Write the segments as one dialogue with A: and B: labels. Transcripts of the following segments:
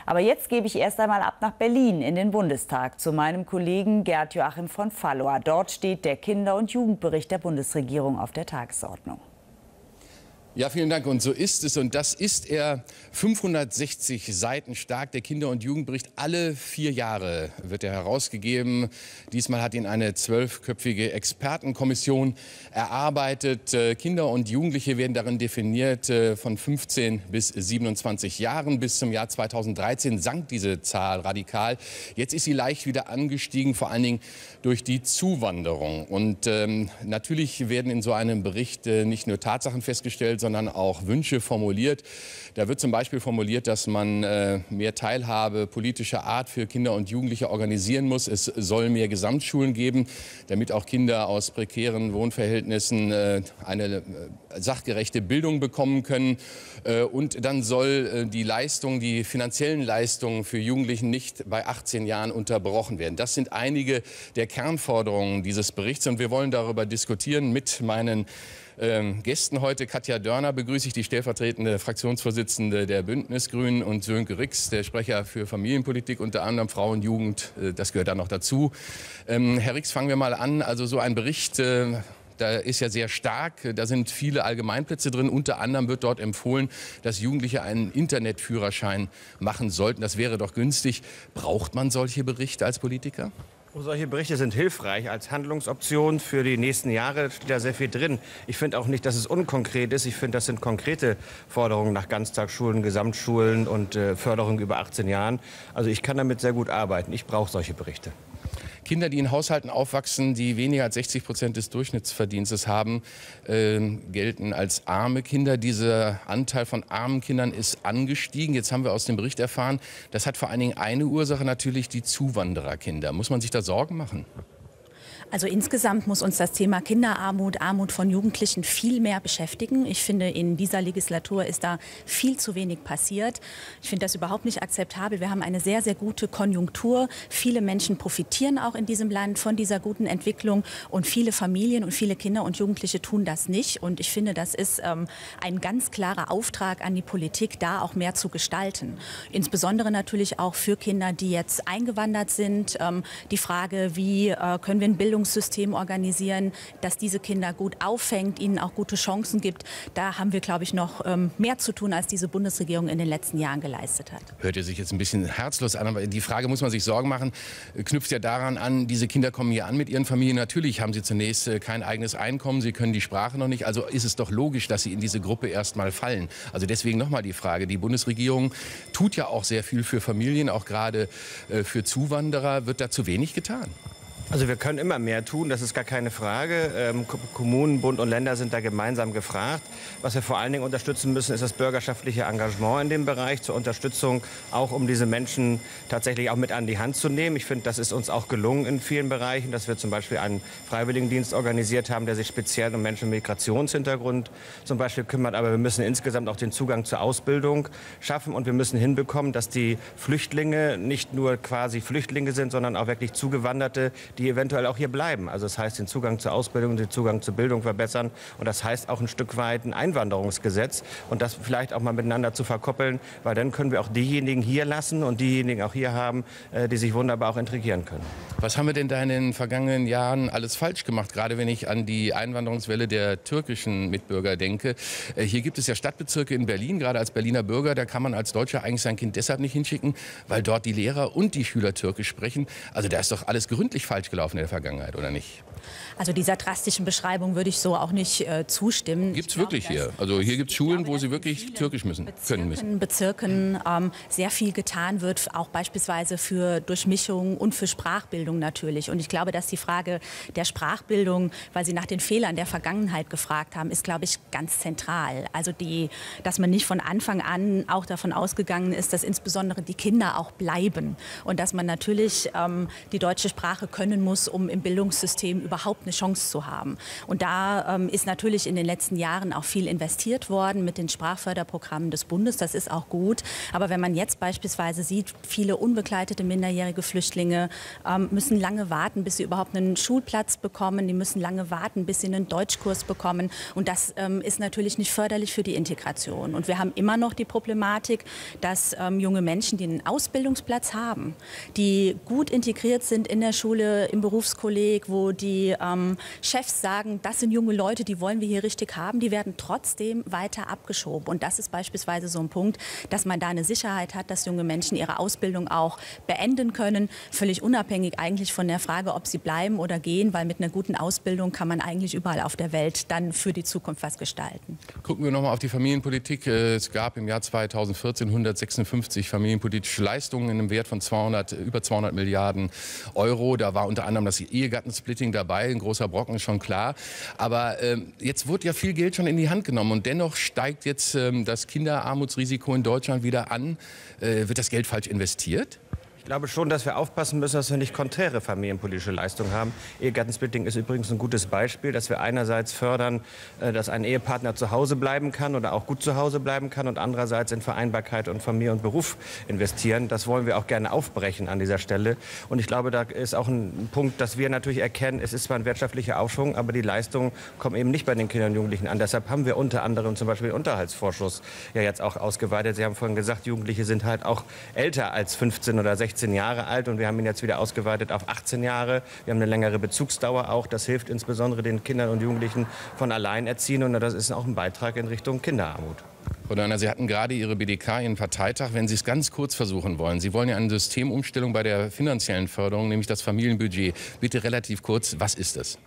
A: Aber jetzt gebe ich erst einmal ab nach Berlin in den Bundestag zu meinem Kollegen Gerd-Joachim von Falloa. Dort steht der Kinder- und Jugendbericht der Bundesregierung auf der Tagesordnung.
B: Ja, vielen Dank. Und so ist es. Und das ist er, 560 Seiten stark, der Kinder- und Jugendbericht. Alle 4 Jahre wird er herausgegeben. Diesmal hat ihn eine 12-köpfige Expertenkommission erarbeitet. Kinder und Jugendliche werden darin definiert von 15 bis 27 Jahren. Bis zum Jahr 2013 sank diese Zahl radikal. Jetzt ist sie leicht wieder angestiegen, vor allen Dingen durch die Zuwanderung. Und natürlich werden in so einem Bericht nicht nur Tatsachen festgestellt, sondern auch Wünsche formuliert. Da wird zum Beispiel formuliert, dass man mehr Teilhabe politischer Art für Kinder und Jugendliche organisieren muss. Es soll mehr Gesamtschulen geben, damit auch Kinder aus prekären Wohnverhältnissen eine sachgerechte Bildung bekommen können. Und dann soll die finanziellen Leistungen für Jugendlichen nicht bei 18 Jahren unterbrochen werden. Das sind einige der Kernforderungen dieses Berichts. Und wir wollen darüber diskutieren mit meinen Gästen heute. Katja Dörner begrüße ich, die stellvertretende Fraktionsvorsitzende der Bündnisgrünen, und Sönke Rix, der Sprecher für Familienpolitik, unter anderem Frauen, Jugend, das gehört da noch dazu. Herr Rix, fangen wir mal an. Also so ein Bericht, da ist ja sehr stark, da sind viele Allgemeinplätze drin. Unter anderem wird dort empfohlen, dass Jugendliche einen Internetführerschein machen sollten. Das wäre doch günstig. Braucht man solche Berichte als Politiker?
C: Solche Berichte sind hilfreich als Handlungsoption für die nächsten Jahre. Steht da sehr viel drin. Ich finde auch nicht, dass es unkonkret ist. Ich finde, das sind konkrete Forderungen nach Ganztagsschulen, Gesamtschulen und Förderung über 18 Jahren. Also ich kann damit sehr gut arbeiten. Ich brauche solche Berichte.
B: Kinder, die in Haushalten aufwachsen, die weniger als 60% des Durchschnittsverdienstes haben, gelten als arme Kinder. Dieser Anteil von armen Kindern ist angestiegen. Jetzt haben wir aus dem Bericht erfahren, das hat vor allen Dingen eine Ursache, natürlich die Zuwandererkinder. Muss man sich da Sorgen machen?
D: Also insgesamt muss uns das Thema Kinderarmut, Armut von Jugendlichen viel mehr beschäftigen. Ich finde, in dieser Legislatur ist da viel zu wenig passiert. Ich finde das überhaupt nicht akzeptabel. Wir haben eine sehr, sehr gute Konjunktur. Viele Menschen profitieren auch in diesem Land von dieser guten Entwicklung. Und viele Familien und viele Kinder und Jugendliche tun das nicht. Und ich finde, das ist ein ganz klarer Auftrag an die Politik, da auch mehr zu gestalten. Insbesondere natürlich auch für Kinder, die jetzt eingewandert sind. Die Frage, wie können wir ein Bildungssystem organisieren, das diese Kinder gut auffängt, ihnen auch gute Chancen gibt. Da haben wir, glaube ich, noch mehr zu tun, als diese Bundesregierung in den letzten Jahren geleistet hat.
B: Hört ihr sich jetzt ein bisschen herzlos an, aber die Frage, muss man sich Sorgen machen, knüpft ja daran an, diese Kinder kommen hier an mit ihren Familien. Natürlich haben sie zunächst kein eigenes Einkommen, sie können die Sprache noch nicht. Also ist es doch logisch, dass sie in diese Gruppe erst mal fallen. Also deswegen nochmal die Frage, die Bundesregierung tut ja auch sehr viel für Familien, auch gerade für Zuwanderer. Wird da zu wenig getan?
C: Also wir können immer mehr tun, das ist gar keine Frage. Kommunen, Bund und Länder sind da gemeinsam gefragt. Was wir vor allen Dingen unterstützen müssen, ist das bürgerschaftliche Engagement in dem Bereich zur Unterstützung, auch um diese Menschen tatsächlich auch mit an die Hand zu nehmen. Ich finde, das ist uns auch gelungen in vielen Bereichen, dass wir zum Beispiel einen Freiwilligendienst organisiert haben, der sich speziell um Menschen mit Migrationshintergrund zum Beispiel kümmert. Aber wir müssen insgesamt auch den Zugang zur Ausbildung schaffen und wir müssen hinbekommen, dass die Flüchtlinge nicht nur quasi Flüchtlinge sind, sondern auch wirklich Zugewanderte, die eventuell auch hier bleiben. Also das heißt, den Zugang zur Ausbildung, den Zugang zur Bildung verbessern. Und das heißt auch ein Stück weit ein Einwanderungsgesetz und das vielleicht auch mal miteinander zu verkoppeln, weil dann können wir auch diejenigen hier lassen und diejenigen auch hier haben, die sich wunderbar auch integrieren können.
B: Was haben wir denn da in den vergangenen Jahren alles falsch gemacht? Gerade wenn ich an die Einwanderungswelle der türkischen Mitbürger denke. Hier gibt es ja Stadtbezirke in Berlin, gerade als Berliner Bürger, da kann man als Deutscher eigentlich sein Kind deshalb nicht hinschicken, weil dort die Lehrer und die Schüler Türkisch sprechen. Also da ist doch alles gründlich falsch gelaufen in der Vergangenheit, oder nicht?
D: Also dieser drastischen Beschreibung würde ich so auch nicht zustimmen.
B: Gibt es wirklich hier? Also hier gibt es Schulen, wo sie wirklich Türkisch können müssen.
D: Bezirken sehr viel getan wird, auch beispielsweise für Durchmischung und für Sprachbildung natürlich. Und ich glaube, dass die Frage der Sprachbildung, weil Sie nach den Fehlern der Vergangenheit gefragt haben, ist, glaube ich, ganz zentral. Also dass man nicht von Anfang an auch davon ausgegangen ist, dass insbesondere die Kinder auch bleiben und dass man natürlich die deutsche Sprache können können muss, um im Bildungssystem überhaupt eine Chance zu haben. Und da ist natürlich in den letzten Jahren auch viel investiert worden mit den Sprachförderprogrammen des Bundes. Das ist auch gut. Aber wenn man jetzt beispielsweise sieht, viele unbegleitete minderjährige Flüchtlinge müssen lange warten, bis sie überhaupt einen Schulplatz bekommen. Die müssen lange warten, bis sie einen Deutschkurs bekommen. Und das ist natürlich nicht förderlich für die Integration. Und wir haben immer noch die Problematik, dass junge Menschen, die einen Ausbildungsplatz haben, die gut integriert sind in der Schule, im Berufskolleg, wo die Chefs sagen, das sind junge Leute, die wollen wir hier richtig haben, die werden trotzdem weiter abgeschoben. Und das ist beispielsweise so ein Punkt, dass man da eine Sicherheit hat, dass junge Menschen ihre Ausbildung auch beenden können, völlig unabhängig eigentlich von der Frage, ob sie bleiben oder gehen, weil mit einer guten Ausbildung kann man eigentlich überall auf der Welt dann für die Zukunft was gestalten.
B: Gucken wir noch mal auf die Familienpolitik. Es gab im Jahr 2014 156 familienpolitische Leistungen in einem Wert von über 200 Milliarden Euro. Da war unter anderem das Ehegattensplitting dabei, ein großer Brocken, ist schon klar. Aber jetzt wurde ja viel Geld schon in die Hand genommen und dennoch steigt jetzt das Kinderarmutsrisiko in Deutschland wieder an. Wird das Geld falsch investiert?
C: Ich glaube schon, dass wir aufpassen müssen, dass wir nicht konträre familienpolitische Leistungen haben. Ehegattensplitting ist übrigens ein gutes Beispiel, dass wir einerseits fördern, dass ein Ehepartner zu Hause bleiben kann oder auch gut zu Hause bleiben kann und andererseits in Vereinbarkeit und Familie und Beruf investieren. Das wollen wir auch gerne aufbrechen an dieser Stelle. Und ich glaube, da ist auch ein Punkt, dass wir natürlich erkennen, es ist zwar ein wirtschaftlicher Aufschwung, aber die Leistungen kommen eben nicht bei den Kindern und Jugendlichen an. Deshalb haben wir unter anderem zum Beispiel den Unterhaltsvorschuss ja jetzt auch ausgeweitet. Sie haben vorhin gesagt, Jugendliche sind halt auch älter als 15 oder 16 Jahre alt und wir haben ihn jetzt wieder ausgeweitet auf 18 Jahre. Wir haben eine längere Bezugsdauer auch. Das hilft insbesondere den Kindern und Jugendlichen von Alleinerziehenden und das ist auch ein Beitrag in Richtung Kinderarmut.
B: Frau Dörner, Sie hatten gerade Ihre BDK, Ihren Parteitag. Wenn Sie es ganz kurz versuchen wollen, Sie wollen ja eine Systemumstellung bei der finanziellen Förderung, nämlich das Familienbudget. Bitte relativ kurz, was ist das?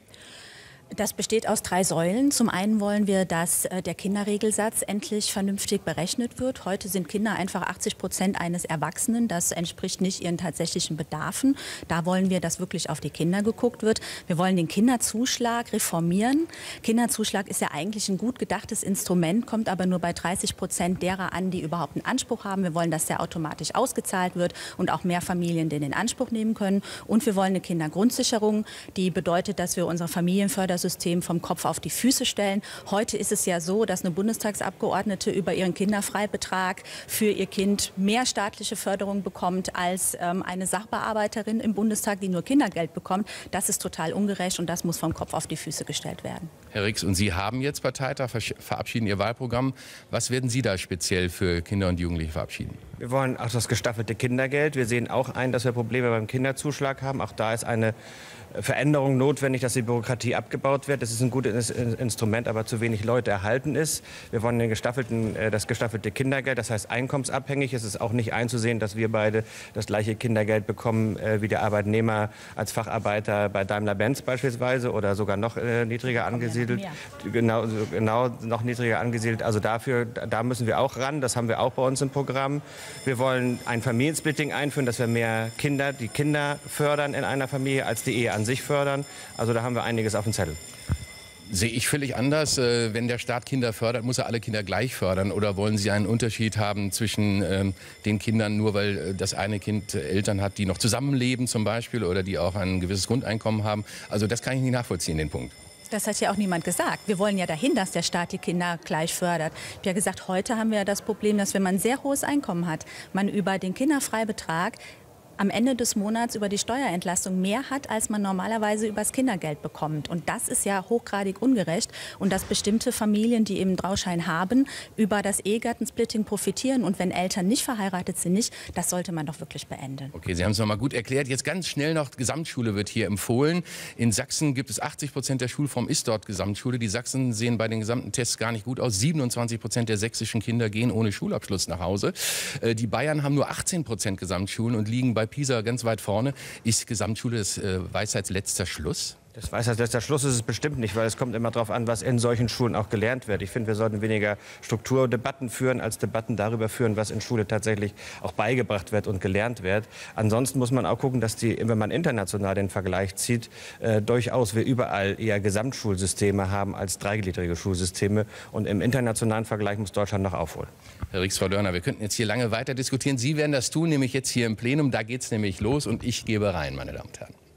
D: Das besteht aus 3 Säulen. Zum einen wollen wir, dass der Kinderregelsatz endlich vernünftig berechnet wird. Heute sind Kinder einfach 80% eines Erwachsenen. Das entspricht nicht ihren tatsächlichen Bedarfen. Da wollen wir, dass wirklich auf die Kinder geguckt wird. Wir wollen den Kinderzuschlag reformieren. Kinderzuschlag ist ja eigentlich ein gut gedachtes Instrument, kommt aber nur bei 30% derer an, die überhaupt einen Anspruch haben. Wir wollen, dass der automatisch ausgezahlt wird und auch mehr Familien den in Anspruch nehmen können. Und wir wollen eine Kindergrundsicherung, die bedeutet, dass wir unsere Familienfördersystem vom Kopf auf die Füße stellen. Heute ist es ja so, dass eine Bundestagsabgeordnete über ihren Kinderfreibetrag für ihr Kind mehr staatliche Förderung bekommt als eine Sachbearbeiterin im Bundestag, die nur Kindergeld bekommt. Das ist total ungerecht und das muss vom Kopf auf die Füße gestellt werden.
B: Herr Rix, und Sie haben jetzt Parteitag, verabschieden Ihr Wahlprogramm. Was werden Sie da speziell für Kinder und Jugendliche verabschieden?
C: Wir wollen auch das gestaffelte Kindergeld. Wir sehen auch ein, dass wir Probleme beim Kinderzuschlag haben. Auch da ist eine Veränderung notwendig, dass die Bürokratie abgebaut wird. Das ist ein gutes Instrument, aber zu wenig Leute erhalten ist. Wir wollen das gestaffelte Kindergeld, das heißt einkommensabhängig. Es ist auch nicht einzusehen, dass wir beide das gleiche Kindergeld bekommen wie der Arbeitnehmer als Facharbeiter bei Daimler-Benz beispielsweise oder sogar noch niedriger angesiedelt. Genau, noch niedriger angesiedelt. Also da müssen wir auch ran. Das haben wir auch bei uns im Programm. Wir wollen ein Familiensplitting einführen, dass wir mehr die Kinder fördern in einer Familie als die Ehe an sich fördern. Also da haben wir einiges auf dem Zettel.
B: Sehe ich völlig anders. Wenn der Staat Kinder fördert, muss er alle Kinder gleich fördern. Oder wollen Sie einen Unterschied haben zwischen den Kindern, nur weil das eine Kind Eltern hat, die noch zusammenleben zum Beispiel oder die auch ein gewisses Grundeinkommen haben? Also das kann ich nicht nachvollziehen, den Punkt.
D: Das hat ja auch niemand gesagt. Wir wollen ja dahin, dass der Staat die Kinder gleich fördert. Ich habe ja gesagt, heute haben wir ja das Problem, dass wenn man ein sehr hohes Einkommen hat, man über den Kinderfreibetrag am Ende des Monats über die Steuerentlastung mehr hat, als man normalerweise übers Kindergeld bekommt. Und das ist ja hochgradig ungerecht. Und dass bestimmte Familien, die eben Trauschein haben, über das Ehegattensplitting profitieren. Und wenn Eltern nicht verheiratet sind, das sollte man doch wirklich beenden.
B: Okay, Sie haben es noch mal gut erklärt. Jetzt ganz schnell noch, Gesamtschule wird hier empfohlen. In Sachsen gibt es 80% der Schulform ist dort Gesamtschule. Die Sachsen sehen bei den gesamten Tests gar nicht gut aus. 27% der sächsischen Kinder gehen ohne Schulabschluss nach Hause. Die Bayern haben nur 18% Gesamtschulen und liegen bei PISA ganz weit vorne. Ist Gesamtschule das Weisheitsletzter Schluss?
C: Das Weisheitsletzter Schluss ist es bestimmt nicht, weil es kommt immer darauf an, was in solchen Schulen auch gelernt wird. Ich finde, wir sollten weniger Strukturdebatten führen, als Debatten darüber führen, was in Schule tatsächlich auch beigebracht wird und gelernt wird. Ansonsten muss man auch gucken, dass wenn man international den Vergleich zieht, durchaus wir überall eher Gesamtschulsysteme haben als dreigliedrige Schulsysteme. Und im internationalen Vergleich muss Deutschland noch aufholen.
B: Herr Rix, Frau Dörner, wir könnten jetzt hier lange weiter diskutieren. Sie werden das tun, nämlich jetzt hier im Plenum. Da geht es nämlich los und ich gebe rein, meine Damen und Herren.